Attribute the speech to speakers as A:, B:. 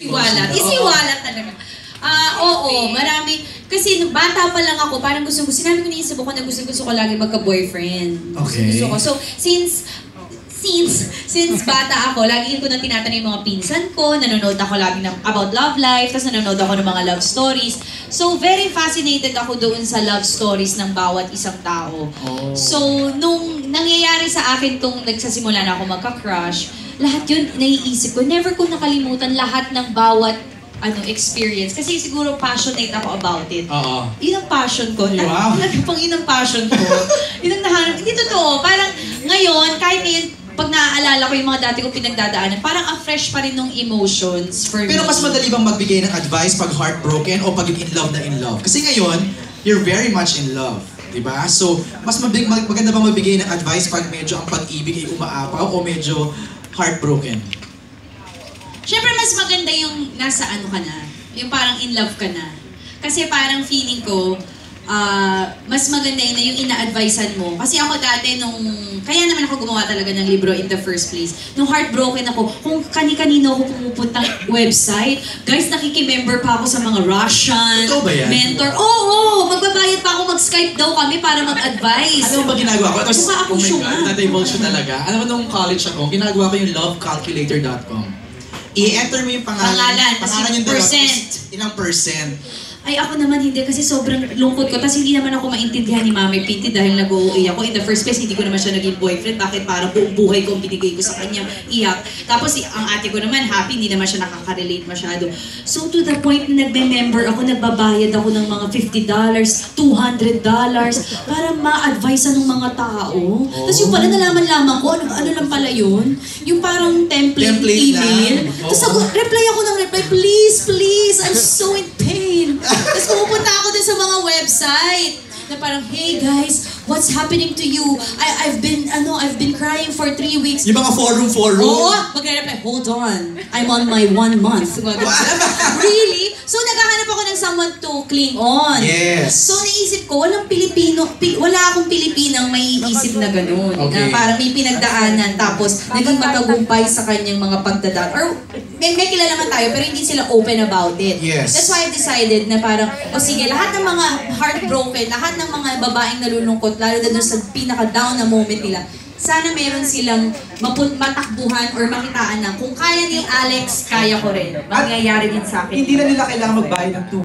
A: Isiwalat talaga. Oo, marami. Kasi bata pa lang ako, parang sinabi ko ni Isabel ko na gusto ko lagi magka-boyfriend.
B: Okay.
A: Gusto ko. So, since bata ako, lagi ko na tinatanong yung mga pinsan ko, nanonood ako lagi about love life, tapos nanonood ako ng mga love stories. So, very fascinated ako doon sa love stories ng bawat isang tao.
B: Oh.
A: So, nung nangyayari sa akin tong nagsasimula na ako magka-crush, lahat yun naiisip ko. Never ko nakalimutan lahat ng bawat experience. Kasi siguro passionate ako about it.
B: Oo.
A: Yun ang passion ko.
B: Wow.
A: Pang yun ang passion ko. Yun ang nahanap. Hindi totoo. Parang ngayon, kahit ngayon, pag naaalala ko yung mga dati kong pinagdadaanan, parang fresh pa rin nung emotions for
B: Pero
A: me.
B: mas madali bang magbigay ng advice pag heartbroken o pag in love na in love? Kasi ngayon, you're very much in love. Diba? So, mas maganda bang magbigay ng advice pag medyo ang pag-ibig ay umaapaw o medyo heartbroken?
A: Siyempre, mas maganda yung nasa ano ka na. Yung parang in love ka na. Kasi parang feeling ko, mas maganda yun na yung ina-advisean mo. Kasi ako dati kaya naman ako gumawa talaga ng libro in the first place. Nung heartbroken ako, kung kani-kanino ako pumupuntang website, guys, nakikimember pa ako sa mga Russian, mentor. Oo, magbabayad pa ako, mag-Skype daw kami para mag-advise.
B: Ano ba ginagawa ko? Tapos,
A: ako
B: oh my God, na-divulge ko talaga. Alam mo, nung college ako, ginagawa ko yung lovecalculator.com. I-enter mo yung pangalan yung
A: percent.
B: Ilang percent.
A: Ay, ako naman hindi kasi sobrang lungkot ko. Tapos hindi naman ako maintindihan ni Mami Pinti dahil nag-OA ako. In the first place, hindi ko naman siya naging boyfriend. Bakit parang buong buhay ko binigay ko sa kanya, iyak. Tapos ang ate ko naman, happy, hindi naman siya nakaka-relate masyado. So to the point na nagme-member ako, nagbabayad ako ng mga $50, $200 para ma-advise ng mga tao. Tapos yung pala nalaman-laman ko, ano lang pala yun? Yung parang template email. Tapos reply ako ng reply, please, I'm so in pain. Tapos pupunta ako dun sa mga website na parang, hey guys, what's happening to you? I've been crying for 3 weeks.
B: Yung mga forum.
A: Oo, magre-reply, hold on, I'm on my 1 month. Really? So naghahanap ako ng someone to cling on.
B: Yes.
A: So naisip ko, wala akong Pilipinang may isip na gano'n.
B: Okay.
A: Na parang may pinagdaanan, tapos naging matagumpay sa kanyang mga pagdadaan. Or may kilala naman tayo, pero hindi sila open about it.
B: Yes.
A: That's why I've decided na parang, sige, lahat ng mga heartbroken, lahat ng mga babaeng nalulungkot, lalo na dun sa pinaka-down na moment nila, sana meron silang matakbuhan or makitaan na kung kaya ni Alex, kaya ko rin. Mangyayari din sa akin.
C: Hindi na nila kailangan magbayad ng